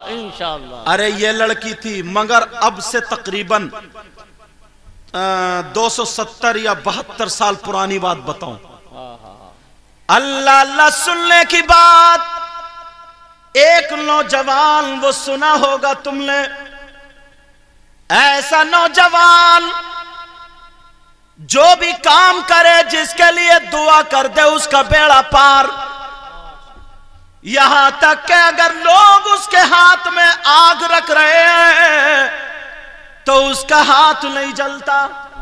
انشاءاللہ۔ ارے یہ لڑکی تھی مگر اب سے تقریباً 270 یا 72 سال پرانی بات بتاؤں۔ اللہ اللہ سننے کی بات، ایک نوجوان وہ سنا ہوگا تم نے، ایسا نوجوان جو بھی کام کرے جس کے لیے دعا کر دے اس کا بیڑا پار، یہاں تک کہ اگر لوگ اس کے ہاتھ میں آگ رکھ رہے ہیں تو اس کا ہاتھ نہیں جلتا،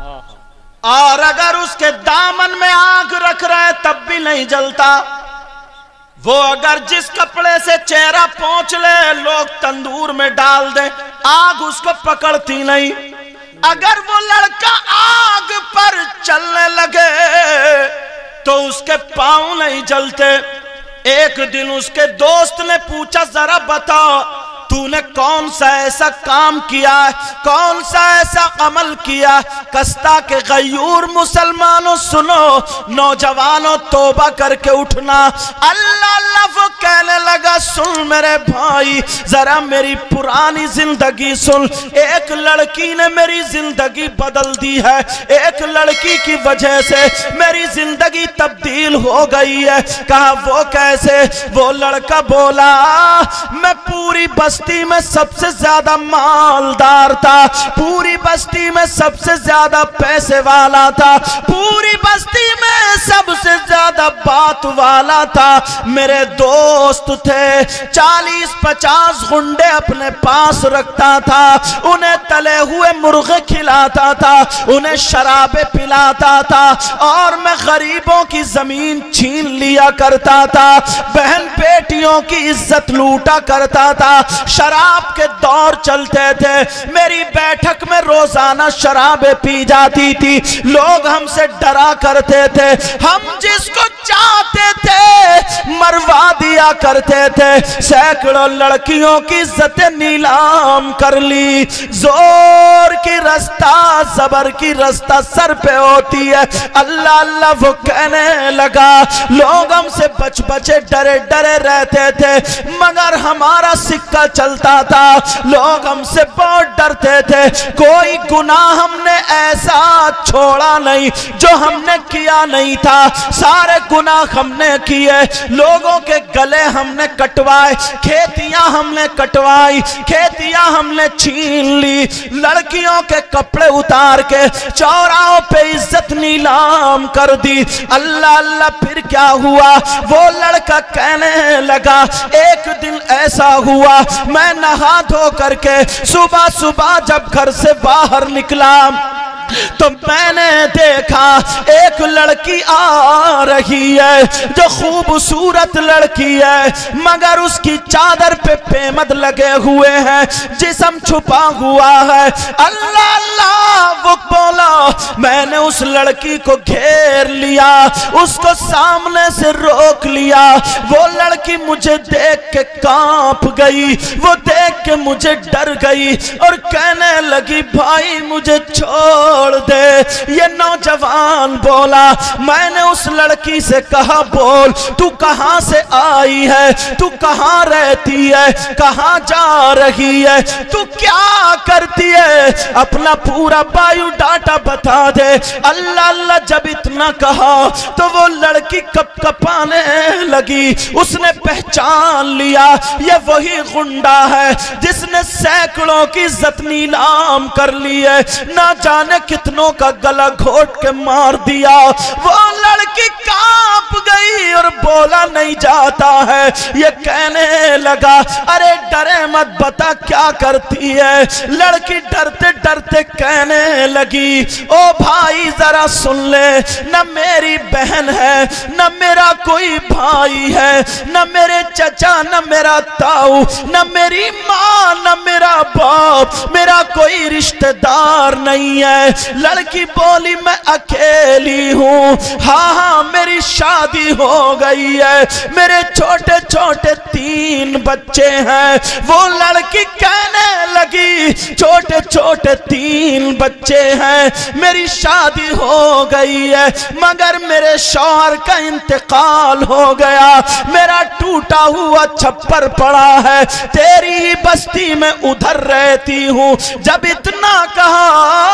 اور اگر اس کے دامن میں آگ رکھ رہے تب بھی نہیں جلتا۔ وہ اگر جس کپڑے سے چہرہ پونچھ لے لوگ تندور میں ڈال دیں آگ اس کو پکڑتی نہیں۔ اگر وہ لڑکا آگ پر چلنے لگے تو اس کے پاؤں نہیں جلتے۔ ایک دن اس کے دوست نے پوچھا ذرا بتا تو نے کون سا ایسا کام کیا ہے، کون سا ایسا عمل کیا؟ کستا کے غیور مسلمانوں سنو، نوجوانوں توبہ کر کے اٹھنا۔ اللہ اللہ وہ کہنے لگا سن میرے بھائی ذرا میری پرانی زندگی سن، ایک لڑکی نے میری زندگی بدل دی ہے، ایک لڑکی کی وجہ سے میری زندگی تبدیل ہو گئی ہے۔ کہا وہ کیسے؟ وہ لڑکا بولا میں پوری بستی میں سب سے زیادہ مالدار تھا، پوری بستی میں سب سے زیادہ پیسے والا تھا، پوری بستی میں سب سے زیادہ بات والا تھا۔ میرے دوست تھے 40-50 گنڈے اپنے پاس رکھتا تھا، انہیں تلے ہوئے مرغے کھلاتا تھا، انہیں شرابیں پلاتا تھا، اور میں غریبوں کی زمین چھین لیا کرتا تھا، بہن بیٹیوں کی عزت لوٹا کرتا تھا، شراب کے دور چلتے تھے، میری بیٹھک میں روزانہ شرابیں پی جاتی تھی، لوگ ہم سے ڈرا کرتے تھے، ہم جس کو چاہتے تھے مروا دیا کرتے تھے، سینکڑوں لڑکیوں کی عزت نیلام کر لی۔ زور کی رستہ زبر کی رستہ سر پہ ہوتی ہے۔ اللہ اللہ وہ کہنے لگا لوگ ہم سے بچ بچے ڈرے ڈرے رہتے تھے مگر ہمارا سکہ چلتا تھا، لوگ ہم سے بہت ڈرتے تھے، کوئی گناہ ہم نے ایسا چھوڑا نہیں جو ہم نے کیا نہیں تھا، سارے گناہ ہم نے کیے، لوگوں کے گلے ہم نے کٹوائے، کھیتیاں ہم نے کٹوائی، کھیتیاں ہم نے چھین لی، لڑکیوں کے کپڑے اتار کے چوراہوں پہ عزت نیلام کر دی۔ اللہ اللہ پھر کیا ہوا؟ وہ لڑکا کہنے لگا ایک دن ایسا ہوا میں نہا دھو کر کے صبح صبح جب گھر سے باہر نکلا تو میں نے دیکھا ایک لڑکی آ رہی ہے جو خوبصورت لڑکی ہے مگر اس کی چادر پہ پیمد لگے ہوئے ہیں، جسم چھپا ہوا ہے۔ اللہ اللہ وہ بولا میں نے اس لڑکی کو گھیر لیا، اس کو سامنے سے روک لیا، وہ لڑکی مجھے دیکھ کے کانپ گئی، وہ دیکھ کے مجھے ڈر گئی اور کہنے لگی بھائی مجھے چھوڑ دے۔ یہ نوجوان بولا میں نے اس لڑکی سے کہا بول تو کہاں سے آئی ہے، تو کہاں رہتی ہے، کہاں جا رہی ہے، تو کیا کرتی ہے، اپنا پورا بایو ڈاٹا بتا دے۔ اللہ اللہ جب اتنا کہا تو وہ لڑکی کپ کپانے لگی، اس نے پہچان لیا یہ وہی غنڈا ہے جس نے سینکڑوں کی عزت نیلام کر لی ہے، نہ جانے کتنوں کا گلا گھوٹ کے مار دیا۔ وہ لڑکی کانپ گئی اور بولا نہیں جاتا ہے۔ یہ کہنے لگا ارے ڈرے مت بتا کیا کرتی ہے۔ لڑکی ڈرتے ڈرتے کہنے لگی او بھائی ذرا سن لے، نہ میری بہن ہے نہ میرا کوئی بھائی ہے، نہ میرے چچا نہ میرا تاؤ، نہ میری ماں نہ میرا باپ، میرا کوئی رشتہ دار نہیں ہے۔ لڑکی بولی میں اکیلی ہوں، ہاں ہاں میری شادی ہو گئی ہے، میرے چھوٹے چھوٹے 3 بچے ہیں۔ وہ لڑکی کہنے لگی लगी, छोटे छोटे 3 बच्चे हैं, मेरी शादी हो गई है मगर मेरे शौहर का इंतकाल हो गया, मेरा टूटा हुआ छप्पर पड़ा है, तेरी ही बस्ती में उधर रहती हूँ। जब इतना कहा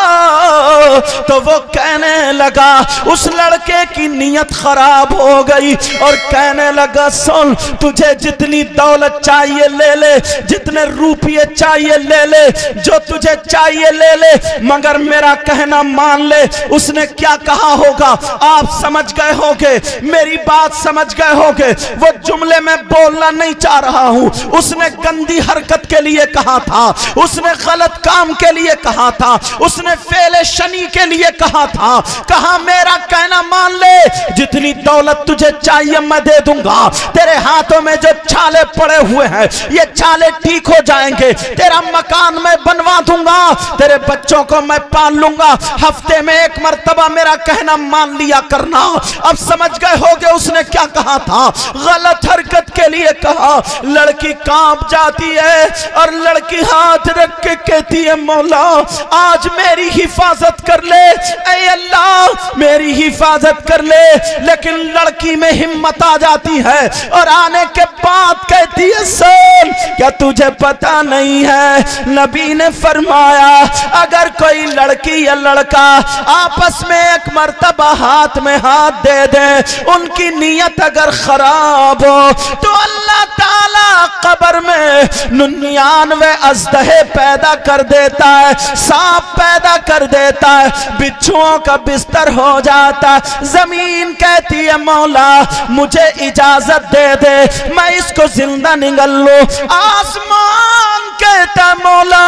तो वो कहने लगा, उस लड़के की नीयत खराब हो गई और कहने लगा सुन, तुझे जितनी दौलत चाहिए ले ले, जितने रुपये चाहिए ले ले, जो तुझे चाहिए ले ले, मगर मेरा कहना मान ले। उसने क्या कहा होगा आप समझ गए होंगे, मेरी बात समझ गए होंगे। वो जुमले में बोलना नहीं चाह रहा हूं, उसने गंदी हरकत के लिए कहा था, उसने गलत काम के लिए कहा था, उसने फेले शनी के लिए कहा था। कहा मेरा कहना मान ले, जितनी दौलत तुझे चाहिए मैं दे दूंगा, तेरे हाथों में जो छाले पड़े हुए हैं ये छाले ठीक हो जाएंगे, तेरा मकान मैं बनवा दूंगा, तेरे बच्चों को मैं पाल लूंगा, हफ्ते में 1 मर्तबा मेरा कहना मान लिया करना। अब समझ गए होगे उसने क्या कहा था, गलत हरकत के लिए कहा। लड़की कांप जाती है और लड़की हाथ रख के कहती है मौला आज मेरी हिफाजत कर ले, ऐ अल्लाह मेरी हिफाजत कर ले। लेकिन लड़की में हिम्मत आ जाती है और आने के बाद कहती है सुन, क्या तुझे पता नहीं है नबी ने फरमाया अगर कोई लड़की या लड़का आपस में 1 मर्तबा हाथ में हाथ दे दे, उनकी नीयत अगर खराब हो तो अल्लाह ताला कब्र में 99 अजदहे पैदा कर देता है, सांप पैदा कर देता है, बिच्छुओं का बिस्तर हो जाता है। जमीन कहती है मौला मुझे इजाजत दे दे मैं इसको जिंदा निगल लूं, आसमान कहता मौला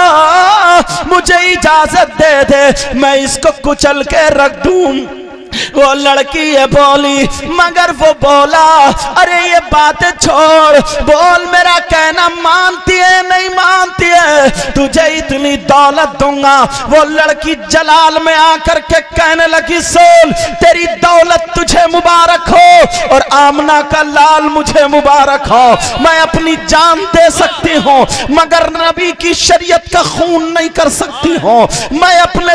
मुझे इजाजत दे दे मैं इसको कुचल के रख दूं। वो लड़की ये बोली मगर वो बोला अरे ये बातें छोड़, बोल मेरा कहना मानती है नहीं मानती है, तुझे इतनी दौलत दूंगा। वो लड़की जलाल में आकर के कहने लगी सुन तेरी दौलत तुझे मुबारक हो और आमना का लाल मुझे मुबारक हो, मैं अपनी जान दे सकती हूँ मगर नबी की शरीयत का खून नहीं कर सकती हूँ, मैं अपने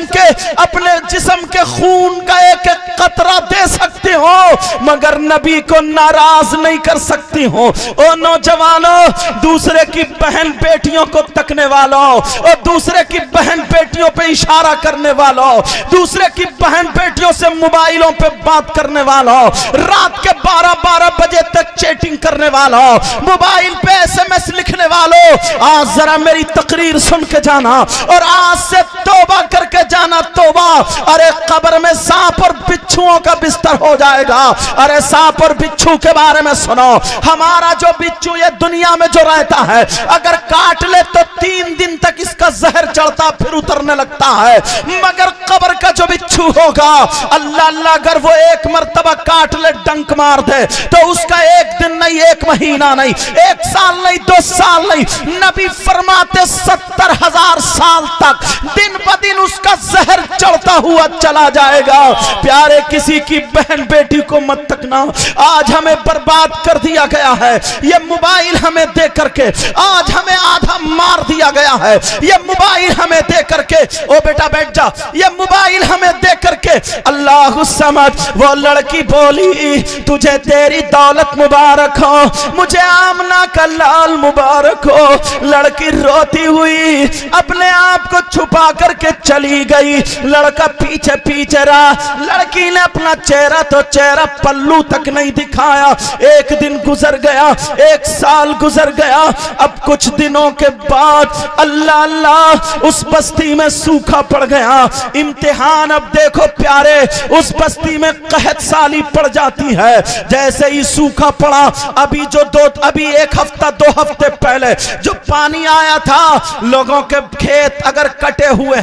जिस्म के खून का एक कतरा दे सकती हो मगर नबी को नाराज नहीं कर सकती हो। ओ नौजवानों, दूसरे की बहन बेटियों को तकने वालों और दूसरे की बहन बेटियों पे इशारा करने वालों, दूसरे की बहन बेटियों से मोबाइलों पे बात करने वालों, रात के 12-12 बजे तक चैटिंग करने वालों, मोबाइल पे SMS लिखने वालों, आज जरा मेरी तकरीर सुन के जाना और आज से तौबा करके जाना। तौबा, अरे कब्र में सांप और बिच्छुओं का बिस्तर हो जाएगा। अरे सांप और बिच्छू के बारे में सुनो, हमारा जो बिच्छू ये दुनिया में जो रहता है अगर काट ले तो 3 दिन तक इसका जहर चढ़ता फिर उतरने लगता है, मगर कब्र का जो बिच्छू होगा अल्लाह अल्लाह अगर वो 1 मर्तबा काट ले डंक मार दे तो उसका 1 दिन नहीं 1 महीना नहीं 1 साल नहीं 2 साल नहीं, नबी फरमाते 70,000 साल तक दिन ब दिन उसका जहर चढ़ता हुआ चला जाएगा। प्यारे किसी की बहन बेटी को मत तकना, आज हमें बर्बाद कर दिया गया है, ये मोबाइल हमें दे करके आज हमें आधा मार दिया गया है, ये मोबाइल हमें दे करके, ओ बेटा बैठ जा, ये मोबाइल हमें दे करके अल्लाह समझ। वो लड़की बोली तुझे तेरी दौलत मुबारक हो, मुझे आमना का लाल मुबारक हो। लड़की रोती हुई अपने आप को छुपा करके चली गई, लड़का पीछे पीछे रहा, लड़की ने अपना चेहरा पल्लू तक नहीं दिखाया। 1 दिन गुजर गया, 1 साल गुजर गया, अब कुछ दिनों के बाद अल्लाह अल्लाह उस बस्ती में सूखा पड़ गया। इम्तिहान अब देखो प्यारे, उस बस्ती में कहत साली पड़ जाती है। जैसे ही सूखा पड़ा, अभी 1 हफ्ता 2 हफ्ते पहले जो पानी आया था, लोगों के खेत अगर कटे हुए हैं,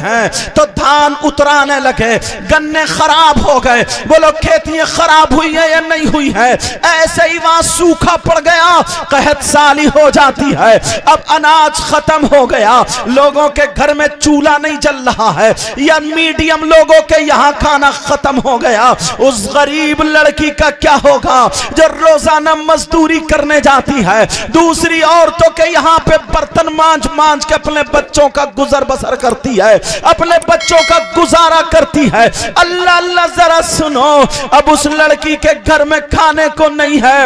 تو دھان اترانے لگے، گنے خراب ہو گئے، بولو کھیتیاں خراب ہوئی ہیں یا نہیں ہوئی ہے؟ ایسے ہی وہاں سوکھا پڑ گیا، قحط سالی ہو جاتی ہے، اب اناج ختم ہو گیا، لوگوں کے گھر میں چولہا نہیں جل رہا ہے، یا میڈیم لوگوں کے یہاں کھانا ختم ہو گیا، اس غریب لڑکی کا کیا ہوگا جو روزانہ مزدوری کرنے جاتی ہے، دوسری عورتوں کے یہاں پہ برتن مانج کے اپنے بچوں کا گزر بسر کرتی ہے، اپنے بچوں کا گزارا کرتی ہے۔ اللہ اللہ ذرا سنو، اب اس لڑکی کے گھر میں کھانے کو نہیں ہے،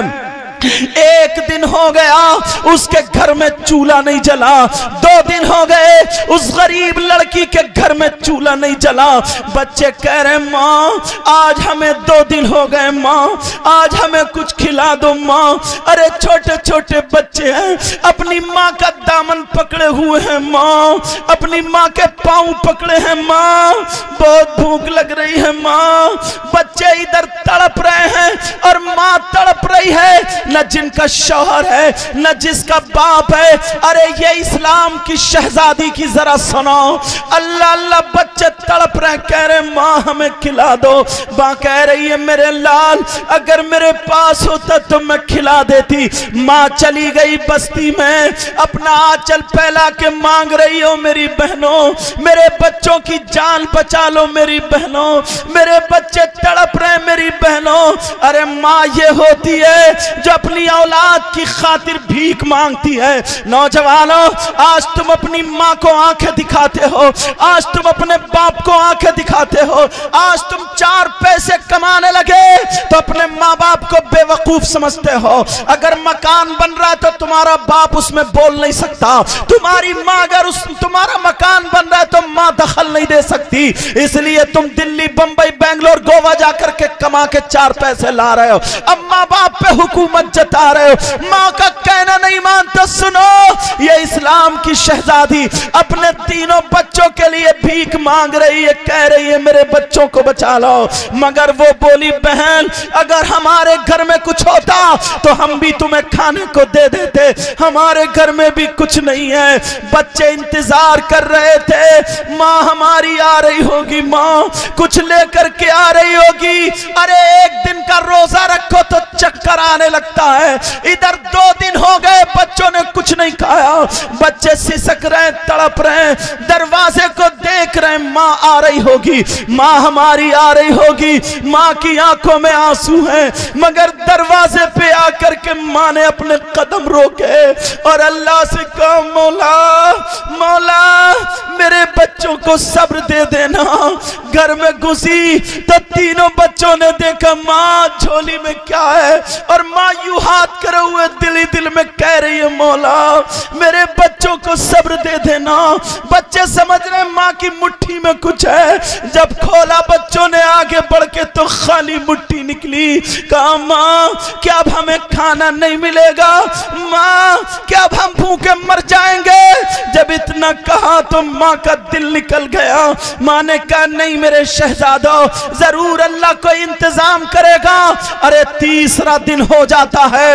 ایک دن ہو گیا اس کے گھر میں چولہا نہیں جلا، 2 دن ہو گئے اس غریب لڑکی کے گھر میں چولہا نہیں جلا، بچے کہہ رہے ماں آج ہمیں 2 دن ہو گئے، ماں آج ہمیں کچھ کھلا دو ماں۔ ارے چھوٹے چھوٹے بچے ہیں، اپنی ماں کا دامن پکڑے ہوئے ہیں، ماں اپنی ماں کے پاؤں پکڑے ہیں، ماں بہت بھوک لگ رہی ہے ماں۔ بچے ادھر تڑپ رہے ہیں اور ماں تڑپ رہی ہے، نہ جن کا شوہر ہے نہ جس کا باپ ہے۔ ارے یہ اسلام کی شہزادی کی ذرا سنو، اللہ اللہ بچے تڑپ رہے، کہہ رہے ماں ہمیں کھلا دو، ماں کہہ رہی ہے میرے لال اگر میرے پاس ہوتا تو میں کھلا دیتی۔ ماں چلی گئی بستی میں، اپنا آنچل پھیلا کے مانگ رہی ہو میری بہنوں میرے بچوں کی جان بچا لو، میری بہنوں میرے بچے تڑپ رہے میری بہنوں۔ ارے ماں یہ ہوتی ہے جو اپنی اولاد کی خاطر بھیک مانگتی ہے۔ نوجوانوں آج تم اپنی ماں کو آنکھیں دکھاتے ہو، آج تم اپنے باپ کو آنکھیں دکھاتے ہو، آج تم 4 پیسے کمانے لگے تو اپنے ماں باپ کو بے وقوف سمجھتے ہو۔ اگر مکان بن رہا ہے تو تمہارا باپ اس میں بول نہیں سکتا، تمہاری ماں اگر تمہارا مکان بن رہا ہے تو ماں دخل نہیں دے سکتی، اس لیے تم دلی بمبئی بنگلور گوا جا کر کے کما کے 4 پیسے لا رہے ہو، اب ماں باپ پہ حکومت جتا رہے ہو، ماں کا کہنا نہیں مانتے۔ سنو یہ اسلام کی شہزادی اپنے تینوں بچوں کے لیے بھیک مانگ رہی ہے، کہہ رہی ہے میرے بچوں کو بچا لو، مگر وہ بولی بہن اگر ہمارے گھر میں کچھ ہوتا تو ہم بھی تمہیں کھانے کو دے دیتے، ہمارے گھر میں بھی کچھ نہیں ہے۔ بچے انتظار کر رہے تھے ماں ہماری آ رہی ہوگی، ماں کچھ لے کر کے آ رہی ہوگی۔ ارے ایک دن کا روزہ رکھو تو چکر آنے لگتا ہے، ادھر 2 دن ہو گئے بچوں نے کچھ نہیں کھایا، بچے سسک رہے تڑپ رہے، دروازے کو دیکھ رہے ماں آ رہی ہوگی، ماں ہماری آ رہی ہوگی، ماں کی آنکھوں میں آنسو ہیں، مگر دروازے پہ آ کر کے ماں نے اپنے قدم روکے اور اللہ سے کہا مولا مولا میرے بچوں کو صبر دے دینا۔ گھر میں گھسی تو تینوں بچوں نے دیکھا ماں جھولی میں کیا ہے، اور ماں یوں ہاتھ کرے ہوئے دل ہی دل میں کہہ رہی ہے مولا میرے بچوں کو صبر دے دینا۔ بچے سمجھ رہے ماں کی مٹھی میں کچھ ہے، جب کھولا بچوں نے آگے بڑھ کے تو خالی مٹھی نکلی۔ کہا ماں کیا اب ہمیں کھانا نہیں ملے گا، ماں کیا اب ہم بھوکے مر جائیں گے؟ جب اتنا کہا تو ماں کا دل نکل گیا، ماں نے کہا نہیں میرے شہزادوں ضرور اللہ کوئی انتظام کرے گا۔ ارے 3 دن ہو جاتا ہے،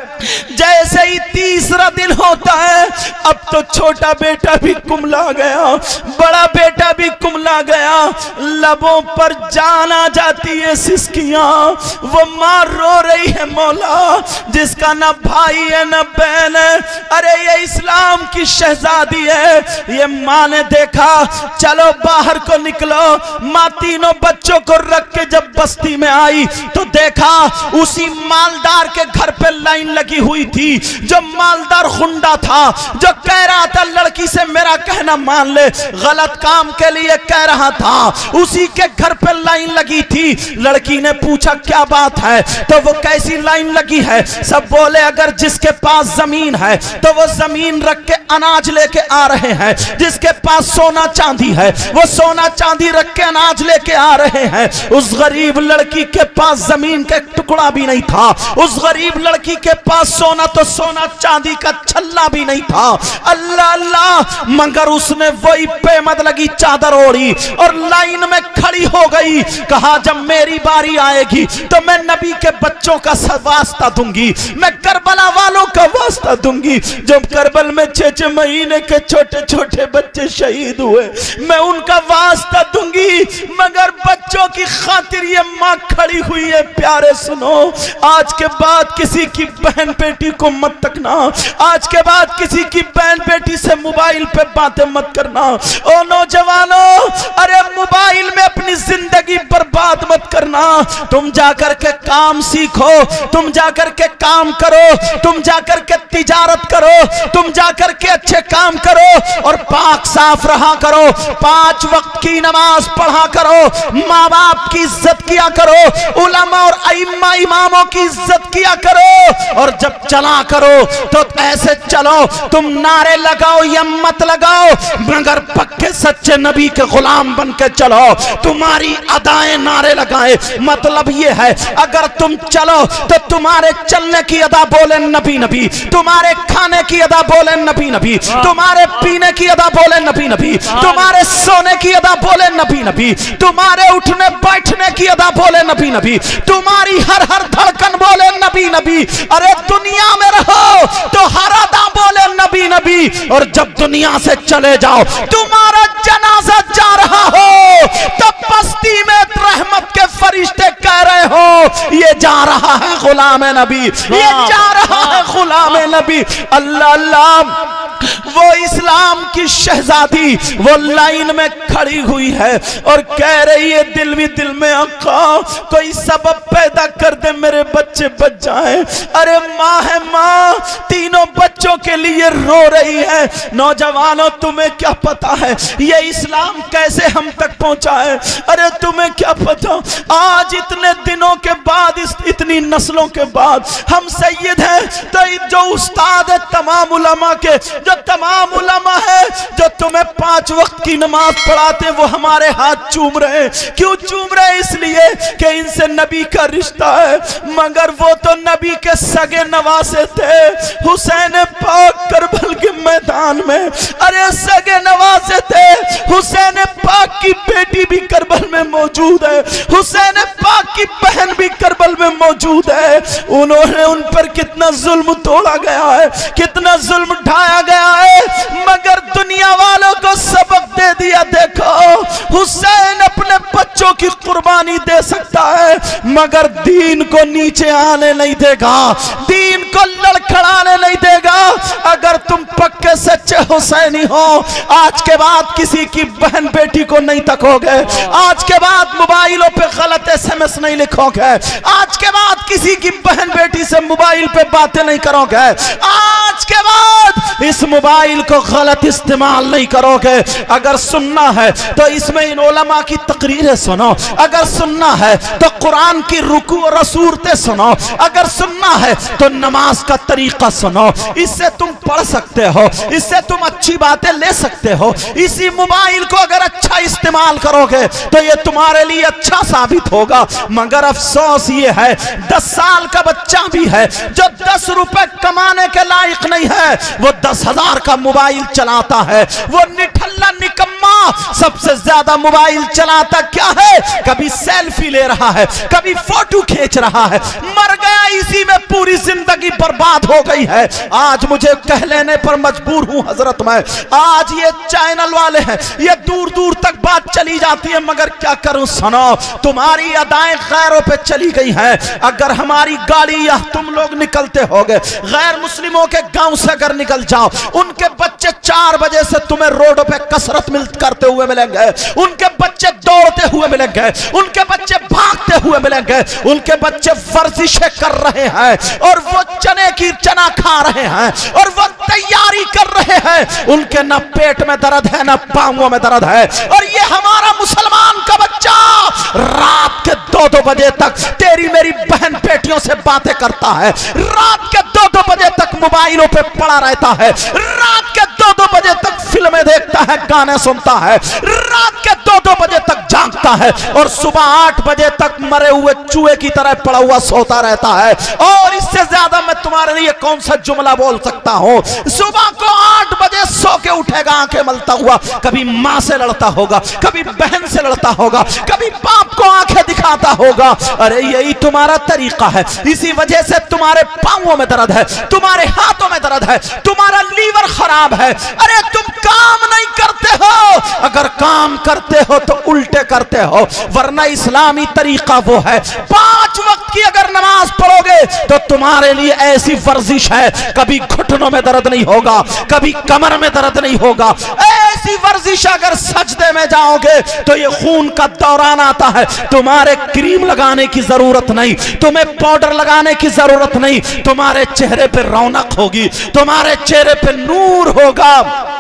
جیسے ہی 3 دن ہوتا ہے اب تو چھوٹا بیٹا بھی کملا گیا، بڑا بیٹا بھی کملا گیا، لبوں پر جان آ جاتی ہے سسکیاں، وہ ماں رو رہی ہے مولا جس کا نہ بھائی ہے نہ بہن ہے۔ ارے یہ اسلام کی شہزادی ہے، یہ ماں نے دیکھا چلو باہر کو نکلو، ماں تینوں بچوں کو رکھ کے جب بستی میں آئی تو دیکھا اسی مالدار کے گھر پہ لائن لگی ہوئی تھی، جو مالدار خنڈا تھا، جو کہہ رہا تھا لڑکی سے میرا کہنا مان لے، غلط کام کے لیے کہہ رہا تھا، اسی کے گھر پہ لائن لگی تھی۔ لڑکی نے پوچھا کیا بات ہے، تو وہ کیسی لائن لگی ہے؟ سب بولے اگر جس کے پاس زمین ہے تو وہ زمین رکھ کے اناج لے کے آ رہے ہیں، جس کے پاس سونا چاندی ہے وہ سونا چاندی رکھ کے اناج لے کے آ رہے ہیں۔ اس غریب لڑکی کے پاس زمین کا ایک ٹکڑا بھی نہیں تھا، اس غریب لڑکی کے پاس पास सोना तो सोना चांदी का छल्ला भी नहीं था। अल्लाह अल्लाह, मगर उसने वही पेमद लगी चादर ओढ़ी और लाइन में खड़ी हो गई। कहा जब मेरी बारी आएगी तो मैं नबी के बच्चों का वास्ता दूंगी, मैं करबला वालों का वास्ता दूंगी। जब करबल में 6 महीने के छोटे छोटे बच्चे शहीद हुए, मैं उनका वास्ता दूंगी, मगर बच्चों की खातिर ये माँ खड़ी हुई है। प्यारे सुनो, आज के बाद किसी की बहन बेटी को मत तकना, आज के बाद किसी की बहन बेटी से मोबाइल पे बातें मत करना। ओ नौजवानों, अरे मोबाइल में अपनी जिंदगी बर्बाद मत करना। तुम जाकर के काम सीखो, तुम जाकर के काम करो, तुम जाकर के तिजारत करो, तुम जाकर के अच्छे काम करो और पाक साफ रहा करो, 5 वक्त की नमाज पढ़ा करो, माँ बाप की इज्जत किया करो, उलमा और अइम्मा इमामों की इज्जत किया करो। और जब चला करो तो ऐसे चलो, तुम नारे लगाओ या मत लगाओ, मगर पक्के सच्चे नबी के गुलाम बन के चलो। तुम्हारी अदाएं नारे लगाए, मतलब ये है अगर तुम चलो तो तुम्हारे चलने की अदा बोले नबी नबी, तुम्हारे खाने की अदा बोले नबी नबी, तुम्हारे पीने की अदा बोले नबी नबी, तुम्हारे सोने की अदा बोले नबी नबी, तुम्हारे उठने बैठने की अदा बोले नबी नबी, तुम्हारी हर हर धड़कन बोले नबी नबी। अरे दुनिया में रहो तो हर अदा बोले नबी नबी, और जब दुनिया से चले जाओ तुम्हारा जनाजा जा रहा हो तब बस्ती में रहमत के फरिश्ते कह रहे हो ये जा रहा है गुलाम नबी, ये जा रहा है गुलाम नबी। अल्लाह अल्लाह, वो इस्लाम की शहजादी वो लाइन में खड़ी हुई है और कह रही है दिल भी दिल में आका कोई सबब पैदा कर दे, मेरे बच्चे बच जाएं। अरे माँ है माँ, तीनों बच्चों के लिए रो रही है। नौजवानों, तुम्हें क्या पता है ये इस्लाम कैसे हम तक पहुंचा है? अरे तुम्हें क्या पता, आज इतने दिनों के बाद, इतनी नस्लों के बाद हम सैयद हैं, तो जो उस्ताद है तमाम उलमा के, जो तमाम उलमा है जो तुम्हें 5 वक्त की नमाज पढ़ाते, वो हमारे हाथ चूम रहे हैं। क्यों चूम रहे? इसलिए कि इनसे नबी का रिश्ता है, मगर वो तो नबी के सगे नवासे थे। हुसैन पाक करबल के मैदान में, अरे सगे नवासे थे। हुसैन पाक की बेटी भी करबल में मौजूद है, हुसैन पाक की बहन भी करबल में मौजूद है। उन्होंने उन पर कितना जुल्म तोड़ा गया है, कितना जुल्म ढाया गया है, मगर दुनिया वालों को सबक दे दिया। देखो, हुसैन अपने बच्चों की कुर्बानी दे सकता है, मगर दीन को नीचे आने नहीं देगा, दीन को लड़खड़ाने नहीं देगा। अगर तुम पक्के सच्चे हुसैनी हो, आज के बाद किसी की बहन बेटी को नहीं तकोगे, आज के बाद मोबाइलों पे गलत SMS नहीं लिखोगे, आज के बाद किसी की बहन बेटी से मोबाइल पे बातें नहीं करोगे, आज के बाद इस मोबाइल को गलत इस्तेमाल नहीं करोगे। अगर सुनना है तो इसमें इन उलमा की तकरीरें सुनो, अगर सुनना है तो कुरान की रुकू और सूरतें सुनो, अगर सुनना है तो नमाज का तरीका सुनो। इससे तुम पढ़ सकते हो, इससे तुम अच्छी बातें ले सकते हो। इसी मोबाइल को अगर अच्छा इस्तेमाल करोगे तो ये तुम्हारे लिए अच्छा साबित होगा। मगर अफसोस ये है 10 साल का बच्चा भी है जो 10 रुपए कमाने के लायक नहीं है, वो 10,000 का मोबाइल चलाता है। वो निठल्ला निकम्मा सबसे ज्यादा मोबाइल चलाता क्या है? कभी सेल्फी ले रहा है, कभी फोटो खींच रहा है, मर गया इसी में, पूरी जिंदगी बर्बाद हो गई है। आज मुझे कह लेने पर मजबूर हूं हजरत मैं, आज ये चैनल वाले हैं, ये दूर दूर तक बात चली जाती है, मगर क्या करूं? सुनो, तुम्हारी अदाएं गैरों पे चली गई हैं। अगर हमारी गाड़ी या तुम लोग निकलते होगे, गैर मुस्लिमों के गांव से अगर निकल जाओ, उनके बच्चे 4 बजे से तुम्हें रोडों पे कसरत करते हुए मिलेंगे, उनके बच्चे दौड़ते हुए मिलेंगे, उनके बच्चे भागते हुए मिलेंगे, उनके बच्चे वर्जिशें कर रहे हैं और वो चना खा रहे हैं और वो तैयारी कर रहे हैं। उनके न पेट में दर्द है, न पांवों में दर्द है। और ये हमारा मुसलमान का बच्चा रात के 2-2 बजे तक तेरी मेरी बहन बेटियों से बातें करता है, रात के 2-2 बजे तक मोबाइलों पे पड़ा रहता है, रात के 2-2 बजे तक फिल्में देखता है, गाने सुनता है, रात के 2-2 बजे तक जागता جاگتا ہے اور صبح 8 بجے تک مرے ہوئے چوہے کی طرح پڑا ہوا سوتا رہتا ہے. اور اس سے زیادہ میں تمہارے لیے کون سا جملہ بول سکتا ہوں؟ صبح کو 8 بجے سو کے اٹھے گا آنکھیں ملتا ہوا, کبھی ماں سے لڑتا ہوگا, کبھی بہن سے لڑتا ہوگا, کبھی باپ کو آنکھیں دکھاتا ہوگا. ارے یہی تمہارا طریقہ ہے. اسی وجہ سے تمہارے پاؤں میں درد ہے, تمہارے ہاتھوں میں درد ہے, تمہارا لیور خراب ہے. ارے تم کام نہیں کرتے ہو, اگر کام کرتے ہو تو الٹے کرتے ہو, ورنہ اسلامی طریقہ وہ ہے 5 وقت کی اگر نماز پڑھو گے تو تمہارے لیے ایسی ورزش ہے, کبھی گھٹنوں میں درد نہیں ہوگا, کبھی کمر میں درد نہیں ہوگا. ایسی ورزش اگر سجدے میں جاؤ گے تو یہ خون کا دوران آتا ہے. تمہارے کریم لگانے کی ضرورت نہیں, تمہیں پاؤڈر لگانے کی ضرورت نہیں, تمہارے چہرے پہ رونق ہوگی, تمہارے چہرے پہ نور ہوگا.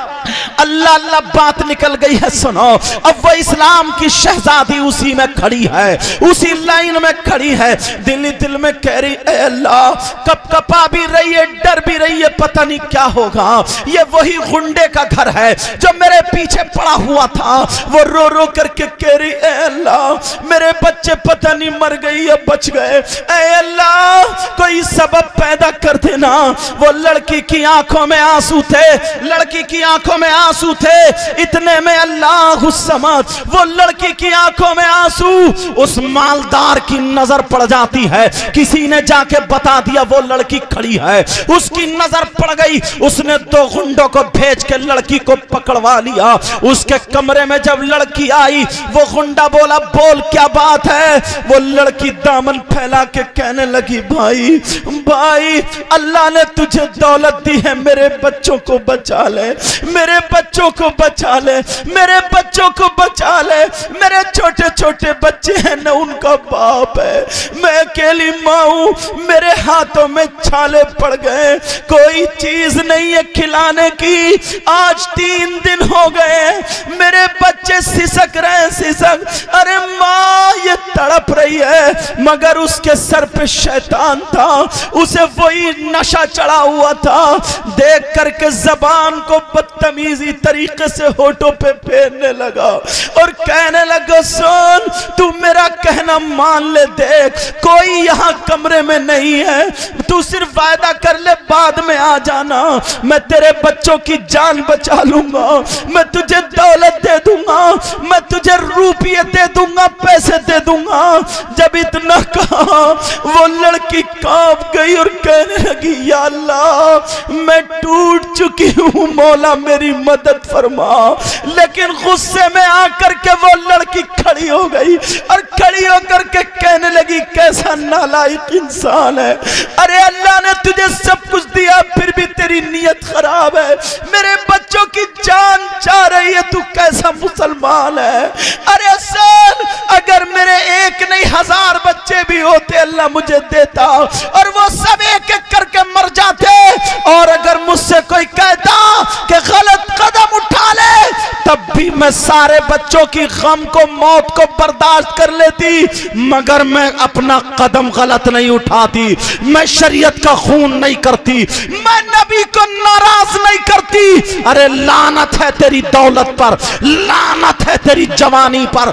اللہ اللہ بات نکل گئی ہے. سنو, اب وہ اسلام کی شہزادی اسی میں کھڑی ہے, اسی لائن میں کھڑی ہے, دل دل میں کہہ رہی اے اللہ, کب کپا بھی رہی ہے, ڈر بھی رہی ہے, پتہ نہیں کیا ہوگا. یہ وہی غنڈے کا گھر ہے جو میرے پیچھے پڑا ہوا تھا. وہ رو رو کر کے کہہ رہی اے اللہ میرے بچے پتہ نہیں مر گئی یا بچ گئے, اے اللہ کوئی سبب پیدا کر دینا. وہ لڑکی کی آنکھوں میں آنسو تھے, لڑکی کی آنکھوں میں آنسو تھے. اتنے میں اللہ الصمد, وہ لڑکی کی آنکھوں میں آنسو, اس مالدار کی نظر پڑ جاتی ہے. کسی نے جا کے بتا دیا وہ لڑکی کھڑی ہے, اس کی نظر پڑ گئی. اس نے 2 گنڈوں کو بھیج کے لڑکی کو پکڑوا لیا. اس کے کمرے میں جب لڑکی آئی, وہ گنڈا بولا بول کیا بات ہے. وہ لڑکی دامن پھیلا کے کہنے لگی بھائی بھائی اللہ نے تجھے دولت دی ہے, میرے بچوں کو بچا لے, میرے بچوں کو بچا لے, میرے بچوں کو بچا لے. میرے چھوٹے چھوٹے بچے ہیں, نہ ان کا باپ ہے, میں اکیلی ماں ہوں, میرے ہاتھوں میں چھالے پڑ گئے, کوئی چیز نہیں ہے کھلانے کی. آج 3 دن ہو گئے, میرے بچے سسک رہے سسک. ارے ماں یہ تڑپ رہی ہے, مگر اس کے سر پہ شیطان تھا, اسے وہی نشہ چڑھا ہوا تھا. دیکھ کر کے زبان کو بدتمیزی طریقے سے ہونٹوں پہ پھیرنے لگا اور کہنے لگا سن تو میرا کہنا مان لے, دیکھ کوئی یہاں کمرے میں نہیں ہے, تو صرف وعدہ کر لے بعد میں آ جانا, میں تیرے بچوں کی جان بچا لوں گا, میں تجھے دولت دے دوں گا, میں تجھے روپیے دے دوں گا, پیسے دے دوں گا. جب اتنا کہا وہ لڑکی کانپ گئی اور کہنے لگی یا اللہ میں ٹوٹ چکی ہوں, مولا میری مدد فرما. لیکن غصے میں آ کر کے وہ لڑکی کھڑی ہو گئی اور کھڑی ہو کر کے کہنے لگی کیسا نالائق انسان ہے, ارے اللہ نے تجھے سب کچھ دیا پھر بھی تیری نیت خراب ہے, میرے بچوں کی جان چاہ رہی ہے, تو کیسا مسلمان ہے. ارے سن اگر میرے 1 نہیں 1000 بچے بھی ہوتے اللہ مجھے دیتا اور وہ سب ایک ایک کر کے مر جاتے, اور اگر مجھ سے کوئی کہتا کہ غلط قدم اٹھا لے تب بھی میں سارے بچوں کی غم کو موت کو برداشت کر لیتی, مگر میں اپنا قدم غلط نہیں اٹھاتی, میں شریعت کا خون نہیں کرتی, میں نبی کو ناراض نہیں کرتی. ارے لعنت ہے تیری دولت پر, لعنت ہے تیری جوانی پر,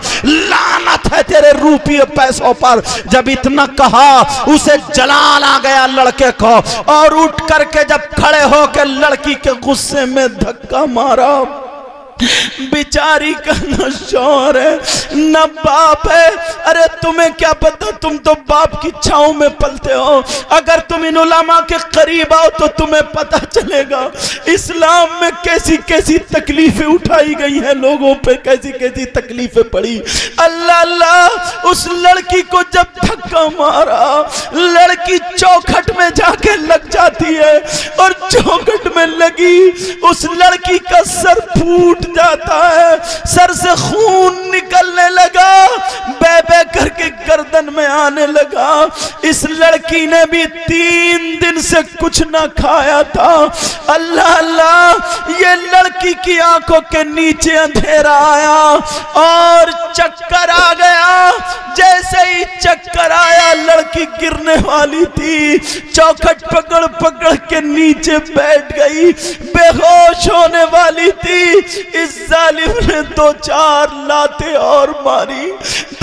لعنت ہے تیرے روپیے پیسوں پر. جب اتنا کہا اسے جلال آ گیا لڑکے کو, اور اٹھ کر کے جب کھڑے ہو کے لڑکی کے غصے میں دھکا مارا. بیچاری کا نہ شوہر ہے نہ باپ ہے. ارے تمہیں کیا پتا, تم تو باپ کی چھاؤں میں پلتے ہو, اگر تم ان علماء کے قریب آؤ تو تمہیں پتا چلے گا اسلام میں کیسی کیسی تکلیفیں اٹھائی گئی ہیں, لوگوں پہ کیسی کیسی تکلیفیں پڑی. اللہ اللہ اس لڑکی کو جب دھکا مارا لڑکی چوکھٹ میں جا کے لگ جاتی ہے, اور چوکھٹ میں لگی اس لڑکی کا سر پھوٹ جاتا ہے, سر سے خون نکلنے لگا, بے بے کر کے گردن میں آنے لگا. اس لڑکی نے بھی 3 دن سے کچھ نہ کھایا تھا. اللہ اللہ یہ لڑکی کی آنکھوں کے نیچے اندھیرا آیا اور چکر آ گیا. جیسے ہی چکر آیا لڑکی گرنے والی تھی, چوکھٹ پکڑ پکڑ کے نیچے بیٹھ گئی, بے ہوش ہونے والی تھی. اس ظالم نے 2-4 لاتیں اور ماری،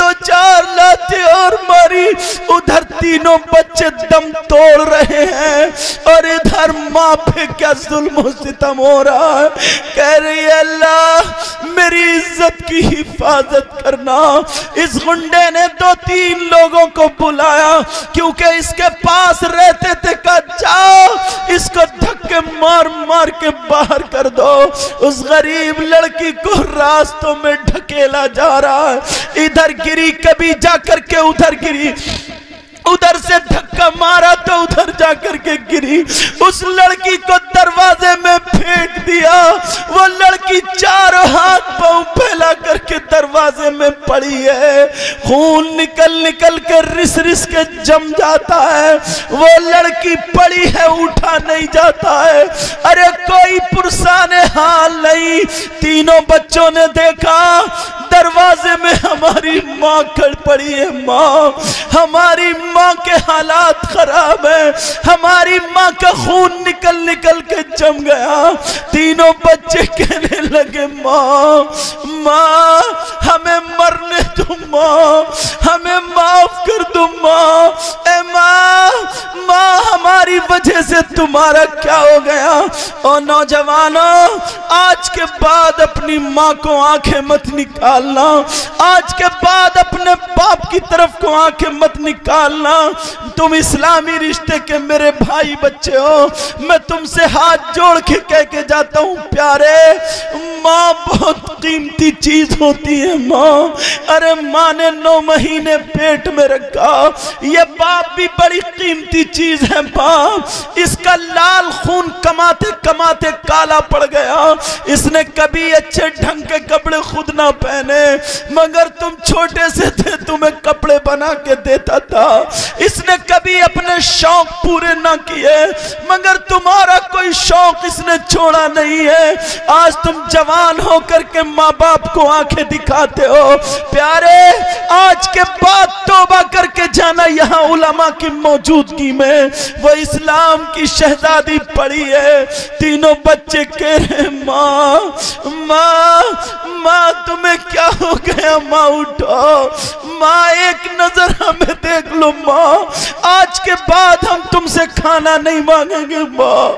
2-4 لاتیں اور ماری۔ ادھر تینوں بچے دم توڑ رہے ہیں اور ادھر ماں پہ کیا ظلم و ستم ہو رہا ہے۔ کہہ رہی ہے اللہ میری عزت کی حفاظت کرنا۔ اس غنڈے نے 2-3 لوگوں کو بلایا کیونکہ اس کے پاس رہتے تھے، کہا جاؤ اس کو دھکے مار مار کے باہر کر دو۔ اس غریب لڑکی کو راستوں میں ڈھکیلا جا رہا ہے، ادھر گری کبھی جا کر کے ادھر گری، ادھر سے دھکا مارا تو ادھر جا کر کے گری۔ اس لڑکی کو دروازے میں پھینک دیا، وہ لڑکی چاروں ہاتھ پاؤں پھیلا کر کے دروازے میں پڑی ہے، خون نکل نکل کے رس رس کے جم جاتا ہے۔ وہ لڑکی پڑی ہے، اٹھا نہیں جاتا ہے۔ ارے کوئی پرسان حال نہیں۔ تینوں بچوں نے دیکھا دروازے میں ہماری ماں کھڑ پڑی ہے، ماں ہماری ماں کے حالات خراب ہیں، ہماری ماں کا خون نکل نکل کے جم گیا۔ تینوں بچے کہنے لگے ماں ماں ہمیں مرنے دو، ماں ہمیں معاف کر دو، ماں اے ماں ماں ہماری وجہ سے تمہارا کیا ہو گیا۔ اور نوجوانوں آج کے بعد اپنی ماں کو آنکھیں مت نکالنا، آج کے بعد اپنے باپ کی طرف کو آنکھیں مت نکالنا۔ تم اسلامی رشتے کے میرے بھائی بچے ہو، میں تم سے ہاتھ جوڑ کے کہہ کے جاتا ہوں پیارے، ماں بہت قیمتی چیز ہوتی ہے۔ ماں ارے ماں نے 9 مہینے پیٹ میں رکھا، یہ باپ بھی بڑی قیمتی چیز ہے۔ باپ اس کا لال خون کماتے کماتے کالا پڑ گیا، اس نے کبھی اچھے ڈھنگ کے کپڑے خود نہ پہنے، مگر تم چھوٹے سے تھے تمہیں کپڑے بنا کے دیتا تھا۔ اس نے کبھی اپنے شوق پورے نہ کیے، مگر تمہارا کوئی شوق اس نے چھوڑا نہیں ہے۔ آج تم جوان ہو کر کے ماں باپ کو آنکھیں دکھاتے ہو۔ پیارے آج کے بعد توبہ کر کے جانا، یہاں علماء کی موجودگی میں وہ اسلام کی شہزادی پڑی ہے۔ تینوں بچے کہہ رہے ماں ماں ماں تمہیں کیا ہو گیا، ماں اٹھو، ماں ایک نظر ہمیں دیکھ لو، ماں آج کے بعد ہم تم سے کھانا نہیں مانگیں گے، ماں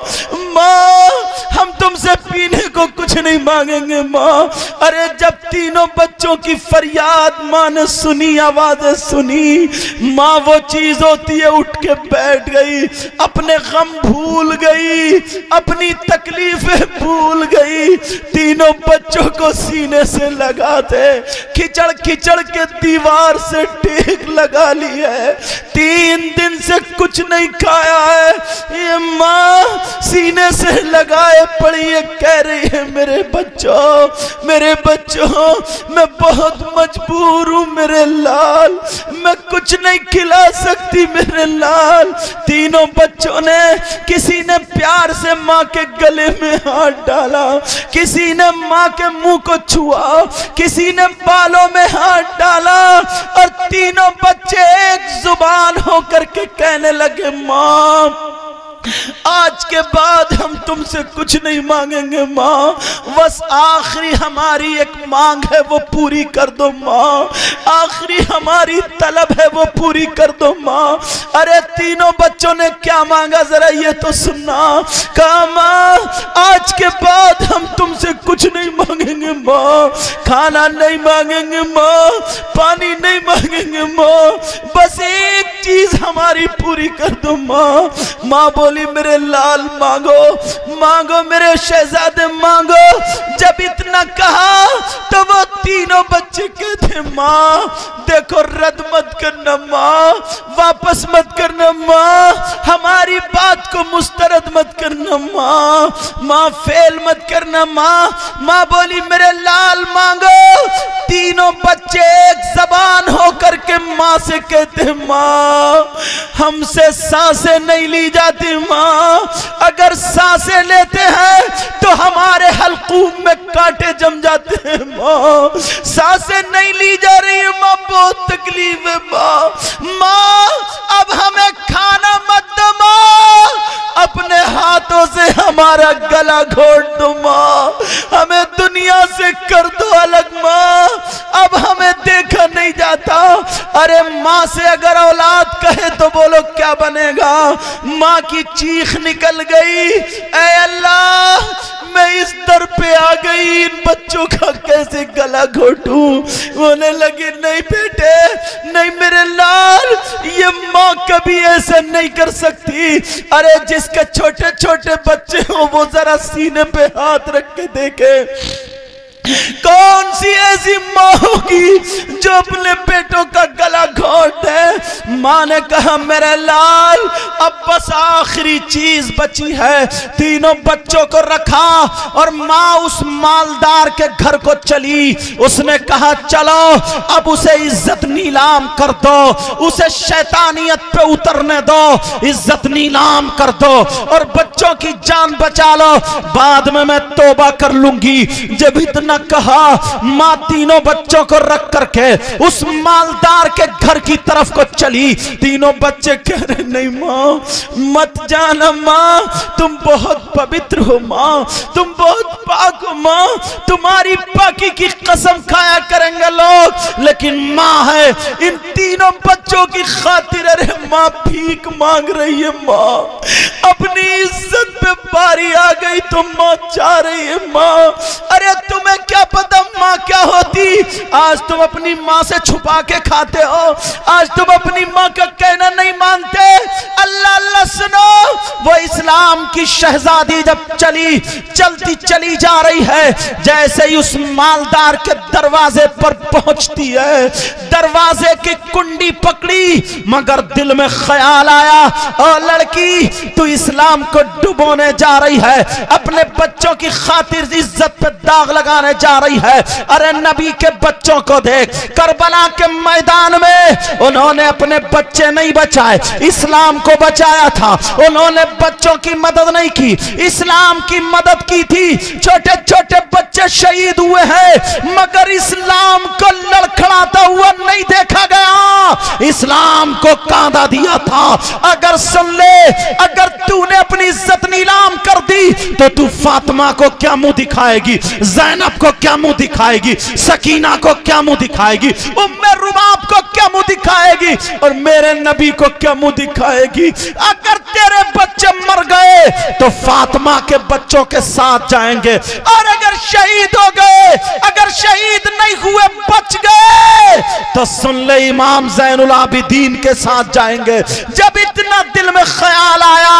ماں ہم تم سے پینے کو کچھ نہیں مانگیں گے، ماں۔ ارے جب تینوں بچوں کی فریاد ماں نے سنی، آوازیں سنی، ماں وہ چیز ہوتی ہے اٹھ کے بیٹھ گئی، اپنے غم بھول گئی، اپنی تکلیفیں بھول گئی۔ تینوں بچوں کو سینے سے لگاتے کھچڑ کھچڑ کے دیوار سے ٹیک لگا لی ہے، 3 دن سے کچھ نہیں کھایا ہے۔ یہ ماں سینے سے لگائے پڑی ہے، کہہ رہی ہے میرے بچوں میرے بچوں میں بہت مجبور ہوں میرے لال، میں کچھ نہیں کھلا سکتی میرے لال۔ تینوں بچوں نے کسی نے پیار سے ماں کے گلے میں ہاتھ ڈالا، کسی نے ماں کے منہ کو چھوا، کسی نے بالوں میں ہاتھ ڈالا، اور تینوں بچے ایک زبان ہو کر کے کہنے لگے ماں آج کے بعد ہم تم سے کچھ نہیں مانگیں گے، ماں بس آخری ہماری ایک مانگ ہے وہ پوری کر دو، ماں آخری ہماری طلب ہے وہ پوری کر دو، ماں۔ ارے تینوں بچوں نے کیا مانگا ذرا یہ تو سننا، کہا ماں آج کے بعد ہم تم سے کچھ نہیں مانگیں گے، ماں کھانا نہیں مانگیں گے، ماں پانی نہیں مانگیں گے، ماں بس ایک چیز ہماری پوری کر دو، ماں۔ ماں بولی میرے لال مانگو مانگو میرے شہزادے مانگو۔ جب اتنا کہا تو وہ تینوں بچے کہتے ماں دیکھو رد مت کرنا، ماں واپس مت کرنا، ماں ہماری بات کو مسترد مت کرنا، ماں ماں فیل مت کرنا، ماں۔ ماں بولی میرے لال مانگو۔ تینوں بچے ایک زبان ہو کر کے ماں سے کہتے ماں ہم سے سانسیں نہیں لی جاتی، ماں اگر سانسیں لیتے ہیں تو ہمارے حلقوم میں کانٹے جم جاتے ہیں، ماں سانسیں نہیں لی جا رہی ہیں، ماں بہت تکلیف ہے، ماں اب ہمیں کھانا مت دو، ماں اپنے ہاتھوں سے ہمارا گلا گھونٹ دو، ماں ہمیں دنیا سے کر دو الگ ماں، اب ہمیں دیکھا نہیں جاتا۔ ارے ماں سے اگر اولاد کہے تو بولو کیا بنے گا؟ ماں کی چیخ نکل گئی، اے اللہ میں اس در پہ آ گئی، ان بچوں کا کیسے گلا گھوٹوں؟ ہونے لگی نہیں بیٹے نہیں میرے لال، یہ ماں کبھی ایسا نہیں کر سکتی۔ ارے جس کے چھوٹے چھوٹے بچے ہوں وہ ذرا سینے پہ ہاتھ رکھ کے دیکھے، کون سی ایسی ماں ہوگی جو اپنے بیٹوں کا گلا گھونٹ ہے؟ ماں نے کہا میرے لال اب بس آخری چیز بچی ہے۔ تینوں بچوں کو رکھا اور ماں اس مالدار کے گھر کو چلی۔ اس نے کہا چلو اب اسے عزت نیلام کر دو، اسے شیطانیت پہ اترنے دو، عزت نیلام کر دو اور بچوں کی جان بچا لو، بعد میں توبہ کر لوں گی۔ جب اتنا کہا ماں تینوں بچوں کو رکھ کر کے اس مالدار کے گھر کی طرف کو چلی۔ تینوں بچے کہہ رہے نہیں ماں مت جانا ماں، تم بہت پوتر ہو ماں، تم بہت پاک ہو ماں، تمہاری پاکی کی قسم کھایا کریں گے لوگ، لیکن ماں ہے ان تینوں بچوں کی خاطر۔ ارے ماں بھیک مانگ رہی ہے، ماں اپنی عزت پہ باری آ گئی تو ماں چاہ رہی ہے ماں۔ ارے تمہیں کیا پتہ ماں کیا ہوتی؟ آج تم اپنی ماں سے چھپا کے کھاتے ہو، آج تم اپنی ماں کا کہنا نہیں مانتے۔ اللہ اللہ سنو، وہ اسلام کی شہزادی جب چلتی چلی جا رہی ہے، جیسے ہی اس مالدار کے دروازے پر پہنچتی ہے، دروازے کی کنڈی پکڑی، مگر دل میں خیال آیا او لڑکی تو اسلام کو ڈبونے جا رہی ہے، اپنے بچوں کی خاطر عزت پہ داغ لگانے جا رہی ہے۔ ارے نبی کے بچوں کو دیکھ، کربلا کے میدان میں انہوں نے اپنے بچے نہیں بچائے، اسلام کو بچایا تھا۔ انہوں نے بچوں کی مدد نہیں کی، اسلام کی مدد کی تھی۔ چھوٹے چھوٹے بچے شہید ہوئے ہیں مگر اسلام کو لڑکھڑاتا ہوا نہیں دیکھا گیا، اسلام کو کاندھا دیا تھا۔ اگر سن لے، اگر تو نے اپنی عزت نیلام کر دی تو تو فاطمہ کو کیا منہ دکھائے گی، زینب کو کیا منہ دکھائے گی، سکینہ کو کیا منہ دکھائے گی، ام رباب کو کیا منہ دکھائے گی، اور میرے نبی کو کیا منہ دکھائے گی؟ اگر تیرے بچے مر گئے تو فاطمہ کے بچوں کے ساتھ جائیں گے، اور اگر شہید ہو گئے، اگر شہید نہیں ہوئے بچ گئے تو سن لے امام زین العابدین کے ساتھ جائیں گے۔ جب اتنا دل میں خیال آیا،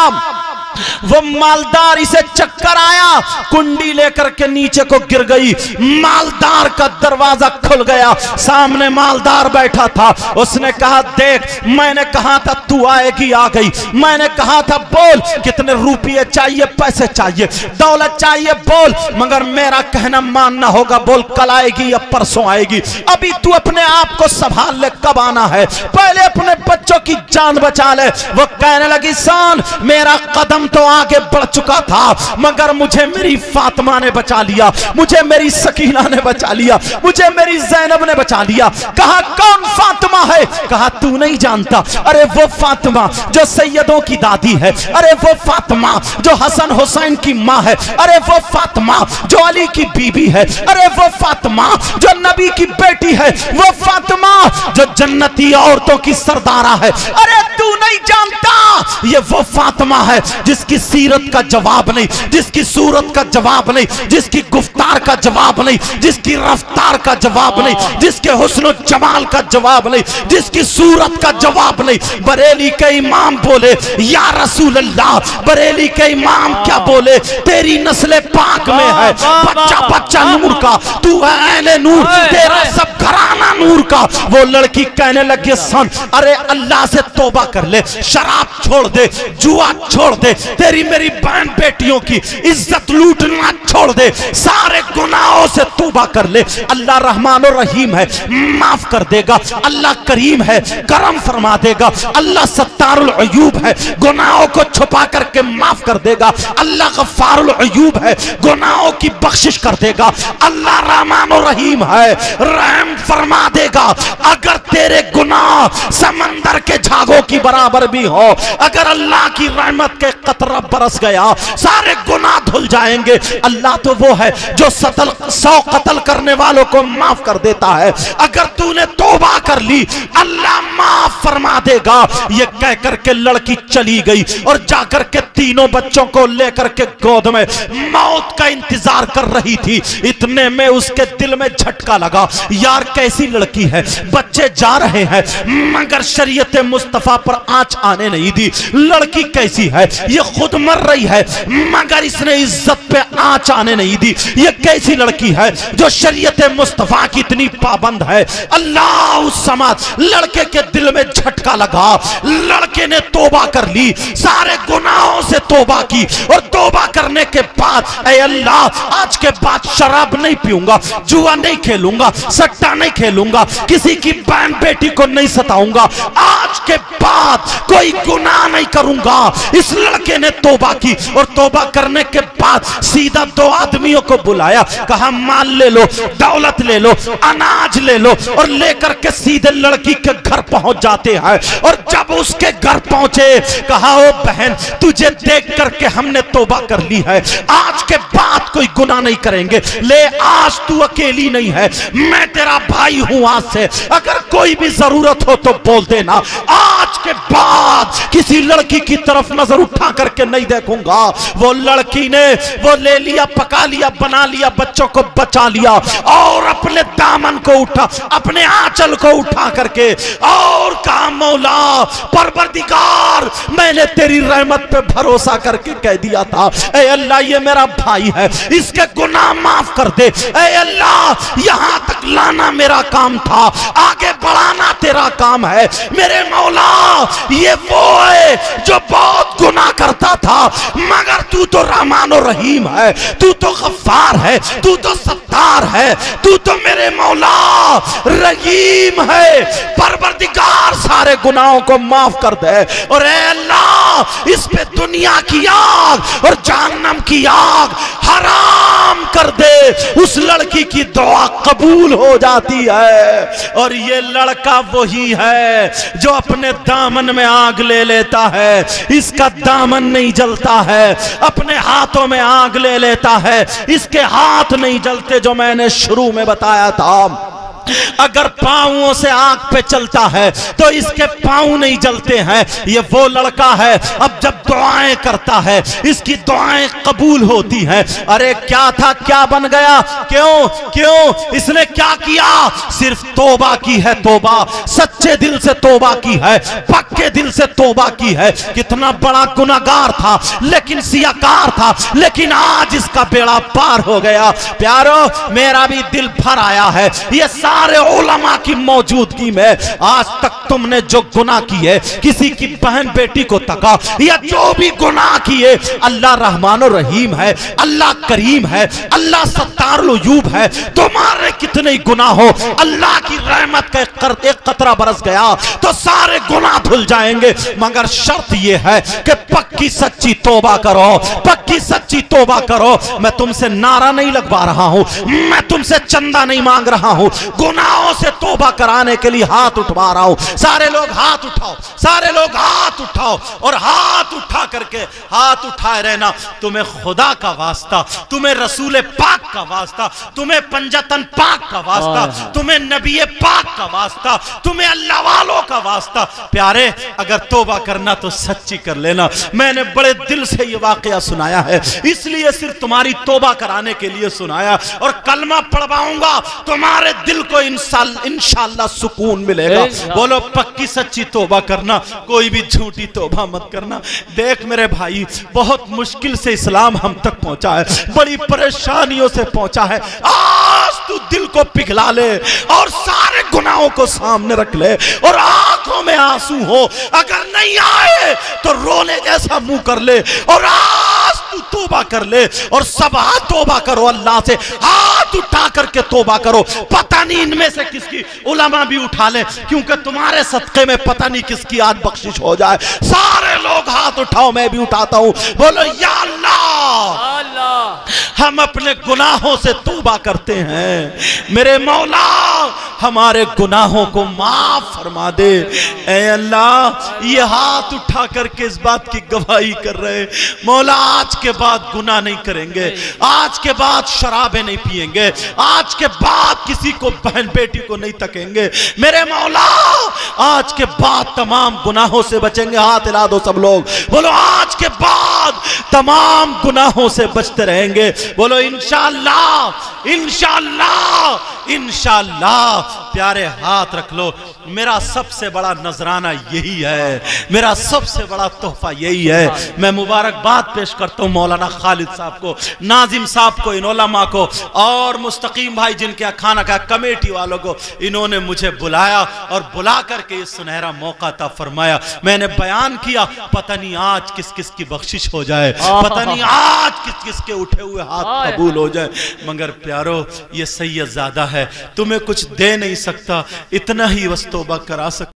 وہ مالدار اسے چکر آیا، کنڈی لے کر کے نیچے کو گر گئی، مالدار کا دروازہ کھل گیا، سامنے مالدار بیٹھا تھا۔ اس نے کہا دیکھ میں نے کہا تھا تو آئے گی، آ گئی، میں نے کہا تھا بول کتنے روپیے چاہیے، پیسے چاہیے، دولت چاہیے بول، مگر میرا کہنا ماننا ہوگا، بول کل آئے گی یا پرسوں آئے گی، ابھی تو اپنے آپ کو سنبھال لے، کب آنا ہے، پہلے اپنے بچوں کی جان بچا لے۔ وہ کہنے لگی سان میرا قدم تو آگے بڑھ چکا تھا مگر مجھے میری فاطمہ نے بچا لیا، مجھے میری سکینہ نے بچا لیا، مجھے میری زینب نے بچا لیا۔ کہا کون فاطمہ ہے؟ کہا تو نہیں جانتا، ارے وہ فاطمہ جو سیدوں کی دادی ہے، ارے وہ فاطمہ جو حسن حسین کی ماں ہے، ارے وہ فاطمہ جو علی کی بیوی ہے، ارے وہ فاطمہ جو نبی کی بیٹی ہے، وہ فاطمہ جو جنتی عورتوں کی سردارہ ہے، ارے تو نہیں جانتا یہ وہ فاطمہ ہے جس کی سیرت کا جواب نہیں، جس کی صورت کا جواب نہیں، جس کی گفتار کا جواب نہیں، جس کی رفتار کا جواب نہیں، جس کے حسن و جمال کا جواب نہیں، جس کی صورت کا جواب نہیں۔ بریلی کے امام بولے یا رسول اللہ، بریلی کے امام کیا بولے؟ تیری نسل پاک میں ہے بچہ بچہ نور کا، تو ہے اہل نور، تیرا سب گھرانہ نور کا۔ وہ لڑکی کہنے لگی سن ارے اللہ سے توبہ کر لے، شراب چھوڑ دے، جوا چھوڑ دے، تیری میری بہن بیٹیوں کی عزت لوٹنا چھوڑ دے، سارے گناہوں سے توبہ کر لے، اللہ رحمان و رحیم ہے معاف کر دے گا، اللہ کریم ہے کرم فرما دے گا، اللہ ستار العیوب ہے گناہوں کو چھپا کر کے معاف کر دے گا، اللہ غفار العیوب ہے گناہوں کی بخشش کر دے گا، اللہ رحمان و رحیم ہے رحم فرما دے گا۔ اگر تیرے گناہ سمندر کے جھاگوں کی برابر بھی ہو، اگر اللہ کی رحمت کے قطرہ برس گیا سارے گناہ دھل جائیں گے۔ اللہ تو وہ ہے جو 100 قتل کرنے والوں کو معاف کر دیتا ہے، اگر تو نے توبہ کر لی اللہ معاف فرما دے گا۔ یہ کہہ کر کے لڑکی چلی گئی اور جا کر کے تینوں بچوں کو لے کر کے گود میں موت کا انتظار کر رہی تھی۔ اتنے میں اس کے دل میں جھٹکا لگا، یار کیسی لڑکی ہے، بچے جا رہے ہیں مگر شریعت مصطفیٰ پر آنچ آنے نہیں دی، لڑکی کیسی ہے، یہ خود مر رہی ہے مگر اس نے عزت پہ آنچ آنے نہیں دی، یہ کیسی لڑکی ہے جو شریعت مصطفیٰ کی اتنی پابند ہے۔ اللہ اس سماج لڑکے کے دل میں جھٹکا لگا، لڑکے نے توبہ کر لی، سارے گناہوں سے توبہ کی، اور توبہ کرنے کے بعد اے اللہ آج کے بعد شراب نہیں پیوں گا، جوا نہیں کھیلوں گا، سٹا نہیں کھیلوں گا، کسی کی بہن بیٹی کو نہیں ستاؤں گا، آج کے بعد کوئی گناہ نہیں کروں گا۔ اس لڑکے نے توبہ کی، اور توبہ کرنے کے بعد سیدھا 2 آدمیوں کو بلایا، کہا مال لے لو، دولت لے لو، اناج لے لو، اور لے کر کے سیدھے لڑکی کے گھر پہنچ جاتے ہیں۔ اور جب اس کے گھر پہنچے کہا او بہن تجھے دیکھ کر کے ہم نے توبہ کر لی ہے، آج کے بعد کوئی گناہ نہیں کریں گے، لے آج تو اکیلی نہیں ہے، میں تیرا بھائی ہوں، آج سے اگر کوئی بھی ضرورت ہو تو بول دینا، آج کے بعد کسی لڑکی کی طرف نظر اٹھا کر کے نہیں دیکھوں گا۔ وہ لڑکی نے وہ لے لیا، پکا لیا، بنا لیا، بچوں کو بچا لیا، اور اپنے دامن کو اٹھا، اپنے آنچل کو اٹھا کر کے اور کہا مولا پروردگار میں نے تیری رحمت پہ بھروسہ کر کے کہہ دیا تھا، اے اللہ یہ میرا بھائی ہے، اس کے گناہ معاف کر دے، اے اللہ یہاں تک لانا میرا کام تھا، آگے بڑھانا تیرا کام ہے، میرے مولا یہ وہ ہے جو بہت گناہ کرتا تھا مگر تو رحمان و رحیم ہے، تو غفار ہے، تو ستار ہے، تو میرے مولا رحیم ہے، پروردگار سارے گناہوں کو معاف کر دے، اور اے اللہ اس پہ دنیا کی آگ اور جہنم کی آگ حرام کر دے۔ اس لڑکی کی دعا قبول ہو جاتی ہے، اور یہ لڑکا وہی ہے جو اپنے دامن میں آگ لے لیتا ہے، اس کا دامن نہیں جلتا ہے، اپنے ہاتھوں میں آگ لے لیتا ہے، اس کے ہاتھ نہیں جلتے جو میں نے شروع میں بتایا تھا۔ اگر پاؤں سے آگ پہ چلتا ہے تو اس کے پاؤں نہیں جلتے ہیں۔ یہ وہ لڑکا ہے اب جب دعائیں کرتا ہے اس کی دعائیں قبول ہوتی ہیں۔ ارے کیا تھا کیا بن گیا، کیوں اس نے کیا کیا؟ صرف توبہ کی ہے، توبہ سچے دل سے توبہ کی ہے، پکے دل سے توبہ کی ہے۔ کتنا بڑا گناہگار تھا لیکن سیاکار تھا، لیکن آج اس کا بیڑا پار ہو گیا۔ پیارو میرا بھی دل بھر آیا ہے یہ سارے علماء کی موجودگی میں۔ آج تک تم نے جو گناہ کیے، کسی کی بہن بیٹی کو تکا یا جو بھی گناہ کیے، اللہ رحمان و رحیم ہے، اللہ کریم ہے، اللہ ستار العیوب ہے۔ تمہارے کتنے گناہ ہو، اللہ کی رحمت کا ایک قطرہ برس گیا تو سارے گناہ دھل جائیں گے، مگر شرط یہ ہے کہ پکی سچی توبہ کرو، پکی سچی توبہ کرو۔ میں تم سے نعرہ نہیں لگوا رہا ہوں، میں تم سے چندہ نہیں مانگ رہا ہوں، گناہوں سے توبہ کرانے کے لیے ہاتھ اٹھوا رہا ہوں۔ سارے لوگ ہاتھ اٹھاؤ، سارے لوگ ہاتھ اٹھاؤ، اور ہاتھ اٹھا کر کے ہاتھ اٹھائے رہنا۔ تمہیں خدا کا واسطہ، تمہیں رسول پاک کا واسطہ، تمہیں پنجتن پاک کا واسطہ، تمہیں نبی پاک کا واسطہ، تمہیں اللہ والوں کا واسطہ۔ پیارے اگر توبہ کرنا تو سچی کر لینا۔ میں نے بڑے دل سے یہ واقعہ سنایا ہے، اس لیے صرف تمہاری توبہ کرانے کے لیے سنایا، اور کلمہ پڑھواؤں گا تمہارے دل کو انشاءاللہ سکون ملے گا۔ بولو پکی سچی توبہ کرنا، کوئی بھی جھوٹی توبہ مت کرنا۔ دیکھ میرے بھائی بہت مشکل سے اسلام ہم تک پہنچا ہے، بڑی پریشانیوں سے پہنچا ہے۔ آج تو دل کو پگھلا لے اور سارے گناہوں کو سامنے رکھ لے، اور آنکھوں میں آنسو ہو، اگر نہیں آئے تو رونے جیسا منہ کر لے، اور آج تو توبہ کر لے، اور سب توبہ کرو اللہ سے، ہاتھ اٹھا کر کے توبہ کرو۔ پتہ نہیں ان میں سے کس کی، علماء بھی اٹھا لیں کیونکہ تمہارے صدقے میں پتہ نہیں کس کی آج بخشش ہو جائے۔ سارے لوگ ہاتھ اٹھاؤ، میں بھی اٹھاتا ہوں، بولو یا اللہ ہم اپنے گناہوں سے توبہ کرتے ہیں، میرے مولا ہمارے گناہوں کو معاف فرما دے۔ اے اللہ یہ ہاتھ اٹھا کر کے اس بات کی گواہی کر رہے مولا آج کے بعد گناہ نہیں کریں گے، آج کے بعد شرابیں نہیں پیئیں گے، آج کے بعد کسی کو بہن بیٹی کو نہیں تکیں گے، میرے مولا آج کے بعد تمام گناہوں سے بچیں گے۔ ہاتھ ہلا دو سب لوگ، بولو آج کے بعد تمام گناہوں سے بچتے رہیں گے، بولو انشاءاللہ انشاءاللہ انشاءاللہ۔ پیارے ہاتھ رکھ لو، میرا سب سے بڑا نذرانہ یہی ہے، میرا سب سے بڑا تحفہ یہی ہے۔ میں مبارکباد پیش کرتا ہوں مولانا خالد صاحب کو، ناظم صاحب کو، ان علماء کو اور مستقیم بھائی جن کے کھانا کا کمیٹی والوں کو، انہوں نے مجھے بلایا اور بلا کر کے یہ سنہرا موقع عطا فرمایا۔ میں نے بیان کیا، پتہ نہیں آج کس کس کی بخشش ہو جائے، پتہ نہیں آج کس کس کے اٹھے ہوئے ہاتھ قبول ہو جائے، مگر پیارو یہ سید زادہ ہے، تمہیں کچھ دے نہیں سکتا، اتنا ہی بس توبہ کرا سکتا۔